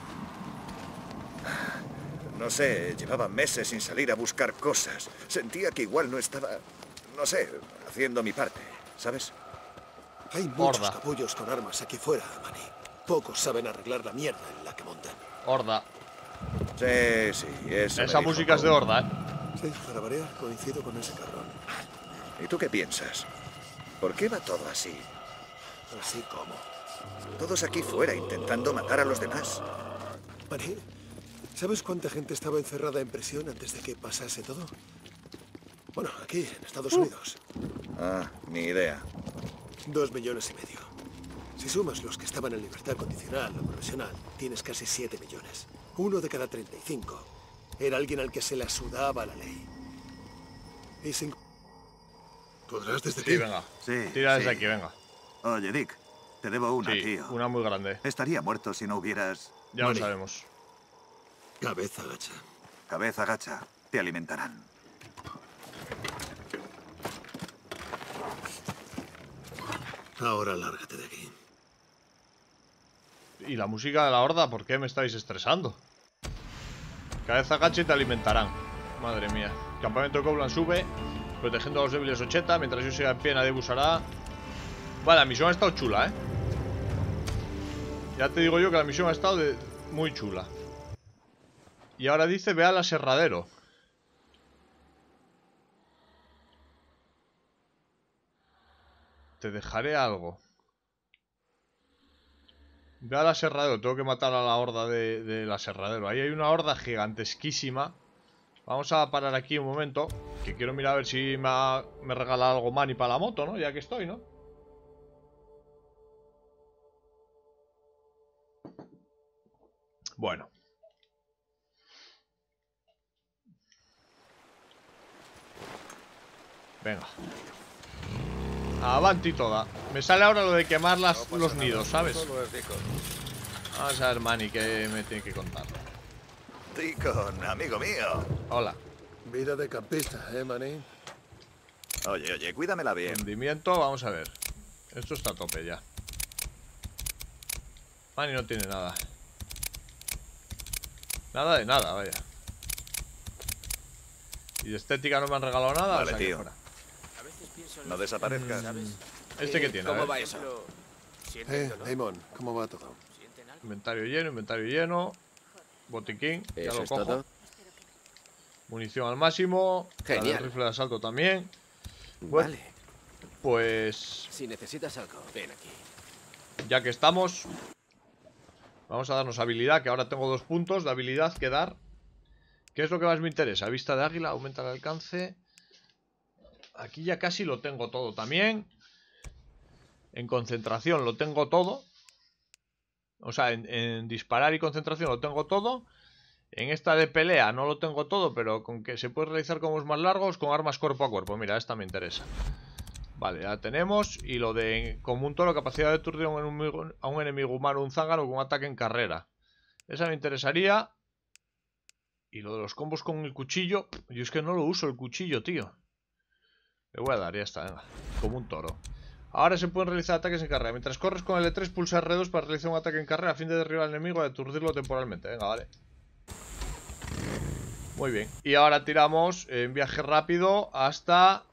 No sé, llevaba meses sin salir a buscar cosas. Sentía que igual no estaba, no sé, haciendo mi parte, ¿sabes? Hay muchos capullos con armas aquí fuera, Manny. Pocos saben arreglar la mierda en la que montan. Horda. Sí, sí, eso. Esa música es de Horda, ¿eh? Sí, para variar, coincido con ese cabrón. ¿Y tú qué piensas? ¿Por qué va todo así? Así como. Todos aquí fuera intentando matar a los demás. Manny, ¿sabes cuánta gente estaba encerrada en prisión antes de que pasase todo? Bueno, aquí, en Estados Unidos. Ah, ni idea. Dos millones y medio. Si sumas los que estaban en libertad condicional o provisional, tienes casi siete millones. Uno de cada treinta y cinco era alguien al que se le sudaba la ley. Y sin... ¿Podrás desde aquí? Sí, venga. Sí, Tira desde sí. aquí, venga. Oye, Dick, te debo una, Sí, tío. una muy grande. Estaría muerto si no hubieras... Ya Vale. lo sabemos. Cabeza gacha. Cabeza gacha. Te alimentarán. Ahora lárgate de aquí. ¿Y la música de la Horda? ¿Por qué me estáis estresando? Cabeza gacha y te alimentarán. Madre mía. Campamento de Coblan sube, protegiendo a los débiles ochenta. Mientras yo siga en pie, nadie abusará. Vale, la misión ha estado chula, ¿eh? Ya te digo yo que la misión ha estado de... muy chula. Y ahora dice, ve al aserradero. Te dejaré algo. Ve al aserradero. Tengo que matar a la horda del de, de aserradero. Ahí hay una horda gigantesquísima. Vamos a parar aquí un momento, que quiero mirar a ver si me, ha, me regala algo Manny para la moto, ¿no? Ya que estoy, ¿no? Bueno. Venga. Avanti toda. Me sale ahora lo de quemar las, no los nidos, ¿sabes? Vamos a ver, Manny, qué me tiene que contar. Deacon, amigo mío. Hola. Vida de campista, ¿eh, Manny? Oye, oye, cuídamela bien. Rendimiento, vamos a ver. Esto está a tope ya. Manny no tiene nada. Nada de nada, vaya. Y de estética no me han regalado nada. Vale, o sea que tío. fuera. No desaparezcas. ¿Este qué tiene? A ¿Cómo ver. va eso? Eh, Damon, ¿cómo va todo? Inventario lleno, inventario lleno. Botiquín, ya ¿Eso lo es cojo. todo? Munición al máximo. Genial. El rifle de asalto también. Bueno, Vale. pues Si necesitas algo, ven aquí. ya que estamos, vamos a darnos habilidad, que ahora tengo dos puntos de habilidad que dar. ¿Qué es lo que más me interesa? Vista de águila, aumenta el alcance. Aquí ya casi lo tengo todo también. En concentración lo tengo todo. O sea, en, en disparar y concentración lo tengo todo. En esta de pelea no lo tengo todo, pero con que se puede realizar combos más largos con armas cuerpo a cuerpo. Mira, esta me interesa. Vale, ya tenemos. Y lo de como un toro, capacidad de aturdir a un enemigo, a un enemigo humano, un zángano con un ataque en carrera. Esa me interesaría. Y lo de los combos con el cuchillo. Yo es que no lo uso el cuchillo, tío. Le voy a dar, ya está, venga. Como un toro. Ahora se pueden realizar ataques en carrera. Mientras corres con el E tres, pulsa erre dos para realizar un ataque en carrera a fin de derribar al enemigo y aturdirlo temporalmente. Venga, vale. Muy bien. Y ahora tiramos en viaje rápido hasta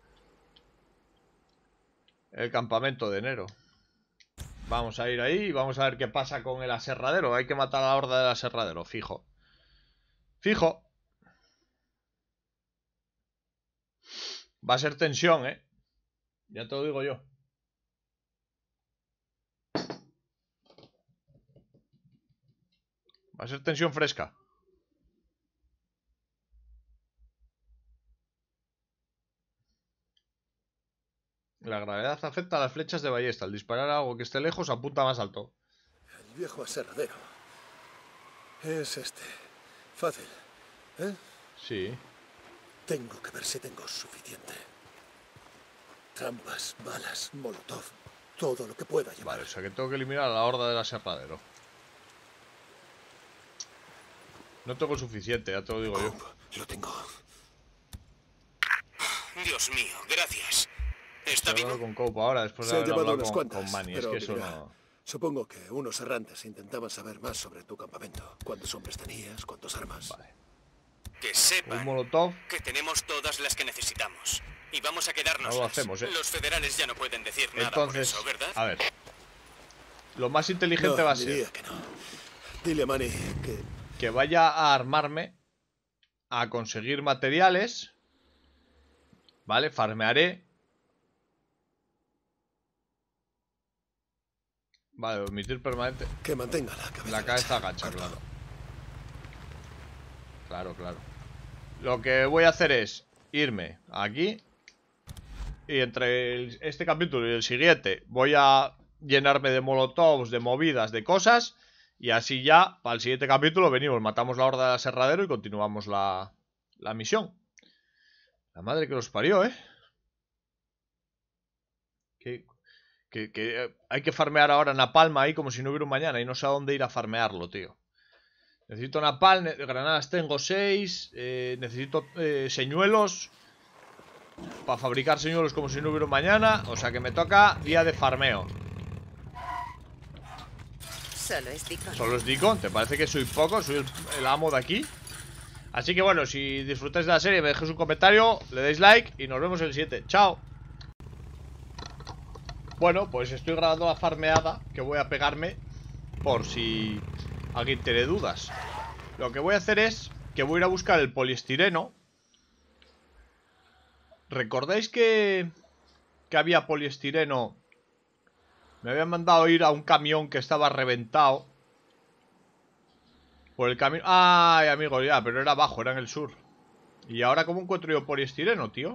el campamento de enero. Vamos a ir ahí y vamos a ver qué pasa con el aserradero. Hay que matar a la horda del aserradero, fijo. Fijo. Va a ser tensión, ¿eh? Ya te lo digo yo. Va a ser tensión fresca. La gravedad afecta a las flechas de ballesta. Al disparar a algo que esté lejos, apunta más alto. El viejo aserradero. Es este. Fácil, ¿eh? Sí. Tengo que ver si tengo suficiente. Trampas, balas, molotov. Todo lo que pueda llevar. Vale, o sea que tengo que eliminar a la horda del aserradero. No tengo suficiente, ya te lo digo yo. Lo tengo. Dios mío, gracias. ¿Está Estoy vivo? hablando con Cope ahora, después de Se ha haber llevado hablado unas con, cuantas, con Manny. Es pero que eso mira, no... Supongo que unos errantes intentaban saber más sobre tu campamento. ¿Cuántos hombres tenías? ¿Cuántas armas? Vale. Que sepan Un molotov. que tenemos todas las que necesitamos. Y vamos a quedarnos. No lo hacemos, ¿eh? Los federales ya no pueden decir nada Entonces, por eso, ¿verdad? a ver. Lo más inteligente No, va a ser diría que no. Dile a Manny que... que vaya a armarme, a conseguir materiales. Vale, farmearé. Vale, omitir permanente. Que mantenga la cabeza. La cabeza agacha, claro. Claro, claro. Lo que voy a hacer es irme aquí. Y entre el- este capítulo y el siguiente voy a llenarme de molotovs, de movidas, de cosas. Y así ya, para el siguiente capítulo venimos, matamos la horda del aserradero y continuamos la, la misión. La madre que los parió, ¿eh? Que, que, que eh, hay que farmear ahora napalma ahí como si no hubiera un mañana. Y no sé a dónde ir a farmearlo, tío. Necesito napalm, ne- granadas tengo seis. eh, necesito eh, señuelos. Para fabricar señuelos como si no hubiera un mañana. O sea que me toca día de farmeo. Solo es Deacon. Solo es Deacon, ¿te parece que soy poco? Soy el, el amo de aquí. Así que bueno, si disfrutáis de la serie, me dejéis un comentario, le dais like y nos vemos en el siguiente. ¡Chao! Bueno, pues estoy grabando la farmeada que voy a pegarme por si alguien tiene dudas. Lo que voy a hacer es que voy a ir a buscar el poliestireno. ¿Recordáis que, que había poliestireno? Me habían mandado ir a un camión que estaba reventado. Por el camino... Ay, amigo, ya, pero era abajo, era en el sur. ¿Y ahora cómo encuentro yo poliestireno, tío?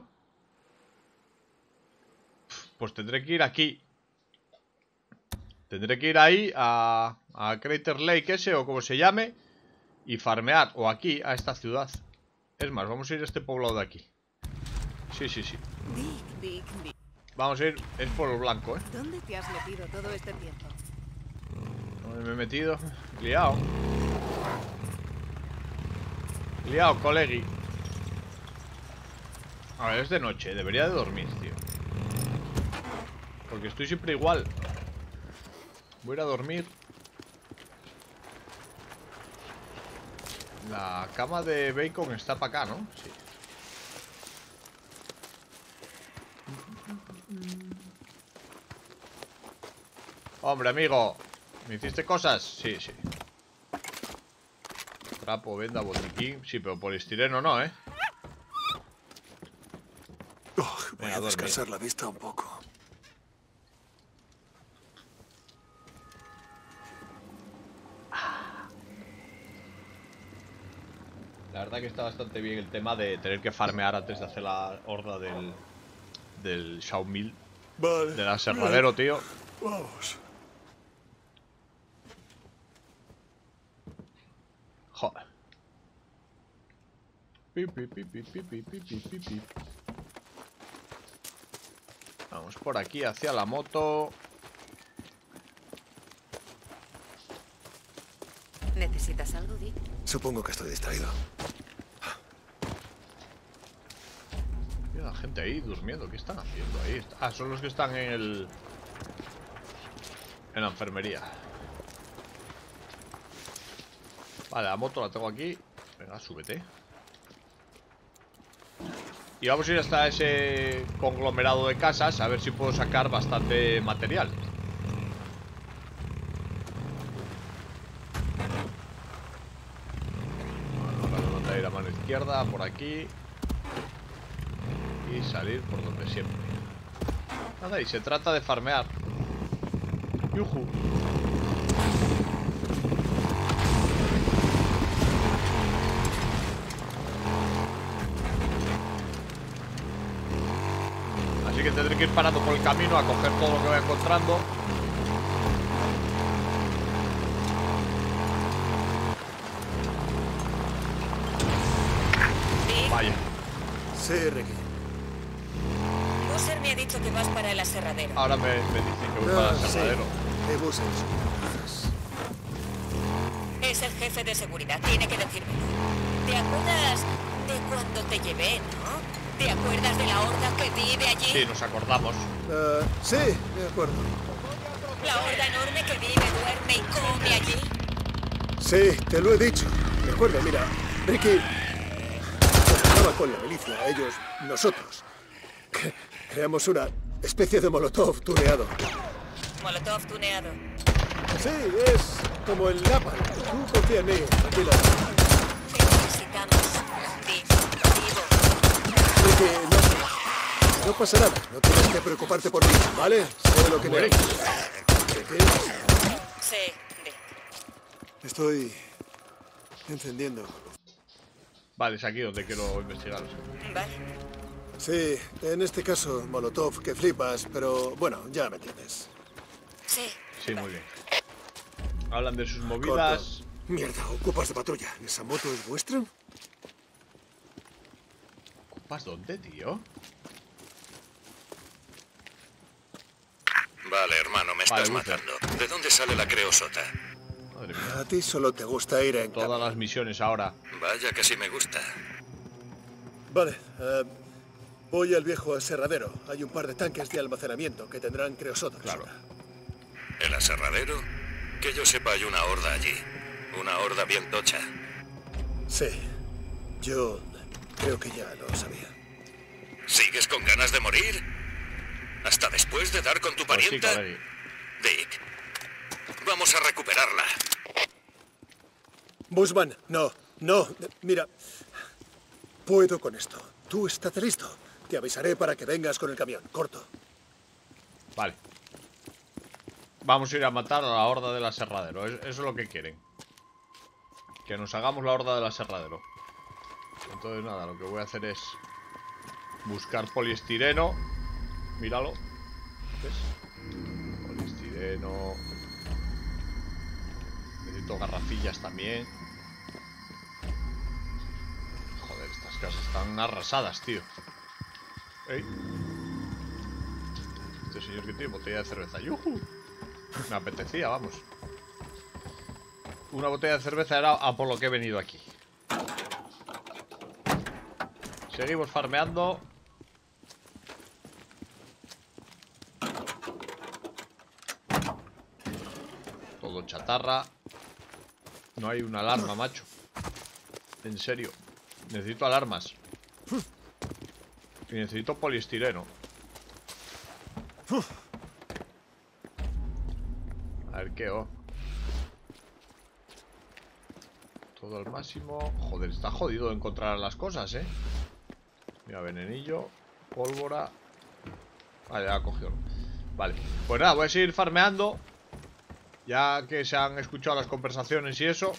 Pues tendré que ir aquí. Tendré que ir ahí a, a Crater Lake ese o como se llame. Y farmear, o aquí, a esta ciudad. Es más, vamos a ir a este poblado de aquí. Sí, sí, sí. Dick, Dick, Dick. Vamos a ir, es por el blanco, ¿eh? ¿Dónde te has metido todo este tiempo? ¿Dónde me he metido? Liado. Liado, colegui. A ver, es de noche, debería de dormir, tío. Porque estoy siempre igual. Voy a ir a dormir. La cama de Bacon está para acá, ¿no? Sí. Hombre, amigo, ¿me hiciste cosas? Sí, sí. Trapo, venda, botiquín. Sí, pero poliestireno no, ¿eh? Oh, voy Venga, a duerme. descansar la vista un poco. La verdad que está bastante bien el tema de tener que farmear antes de hacer la horda del... Del Xiaomil. Vale. Del aserradero, tío. Vamos. Joder. Pi, pi, pi, pi, pi, pi, pi, pi, pi, pi. Vamos por aquí hacia la moto. ¿Necesitas algo, Dick? Supongo que estoy distraído. Mira la gente ahí durmiendo. ¿Qué están haciendo ahí? Ah, son los que están en el... En la enfermería. Vale, la moto la tengo aquí. Venga, súbete. Y vamos a ir hasta ese conglomerado de casas a ver si puedo sacar bastante material. Bueno, donde hay la mano izquierda, por aquí. Y salir por donde siempre. Nada, y se trata de farmear. Yuju. Así que tendré que ir parando por el camino a coger todo lo que voy encontrando. Vaya. Sí, Ricky. Busser me ha dicho que vas para el aserradero. Ahora me, me dicen que voy para el Ah, sí. aserradero. Eh, Busser. Es el jefe de seguridad, tiene que decírmelo. ¿Te acuerdas de cuando te llevé, no? ¿Te acuerdas de la horda que vi de allí? Sí, nos acordamos. Ah, sí, de acuerdo. ¿La horda enorme que vive, duerme y come allí? Sí, te lo he dicho. Recuerda, mira, Ricky trabajaba con la milicia, ellos, nosotros. Cre- creamos una especie de molotov tuneado. Molotov tuneado. Sí, es como el napalm. Tú confía en mí, tranquila. ¿Qué necesitamos? Vivo. Vivo. Ricky, no, no pasa nada. No tienes que preocuparte por mí, ¿vale? Sé lo que me Ricky. Sí, Dick. Estoy encendiendo. Vale, es aquí donde quiero investigar. Vale. Sí, en este caso, molotov, que flipas, pero bueno, ya me entiendes. Sí. Sí, muy bien. Hablan de sus movidas. Corto. Mierda, ocupas de patrulla. ¿Esa moto es vuestra? ¿Ocupas dónde, tío? Vale, hermano, me Vale, estás Luther. matando. ¿De dónde sale la creosota? Madre mía. A ti solo te gusta ir en... Todas las misiones ahora. Vaya que sí me gusta. Vale, eh, voy al viejo aserradero. Hay un par de tanques de almacenamiento que tendrán creosota. Claro. ¿El aserradero? Que yo sepa, hay una horda allí. Una horda bien tocha. Sí, yo creo que ya lo sabía. ¿Sigues con ganas de morir? ¿Hasta después de dar con tu Pues sí, parienta? colegui. Dick, vamos a recuperarla. Bushman, no, no, mira. Puedo con esto. Tú estás listo. Te avisaré para que vengas con el camión. Corto. Vale. Vamos a ir a matar a la horda del aserradero. Eso es lo que quieren. Que nos hagamos la horda del aserradero. Entonces nada, lo que voy a hacer es buscar poliestireno. Míralo. ¿Ves? Poliestireno. Necesito garrafillas también. Joder, estas casas están arrasadas, tío. ¿Eh? Este señor que tiene botella de cerveza. ¡Yujú! Me apetecía, vamos. Una botella de cerveza era a por lo que he venido aquí. Seguimos farmeando. Todo chatarra. No hay una alarma, macho. En serio. Necesito alarmas. Y necesito poliestireno. A ver qué oh. Todo al máximo. Joder, está jodido encontrar las cosas, eh. Mira, venenillo, pólvora. Vale, ya cogió. Vale, pues nada, voy a seguir farmeando. Ya que se han escuchado las conversaciones y eso.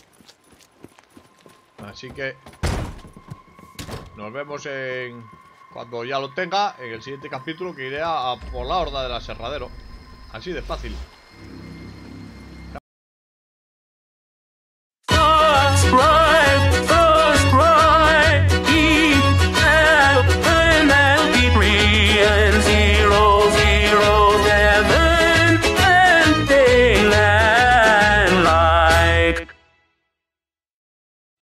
Así que nos vemos en... cuando ya lo tenga, en el siguiente capítulo, que iré a, a por la horda del aserradero. Así de fácil.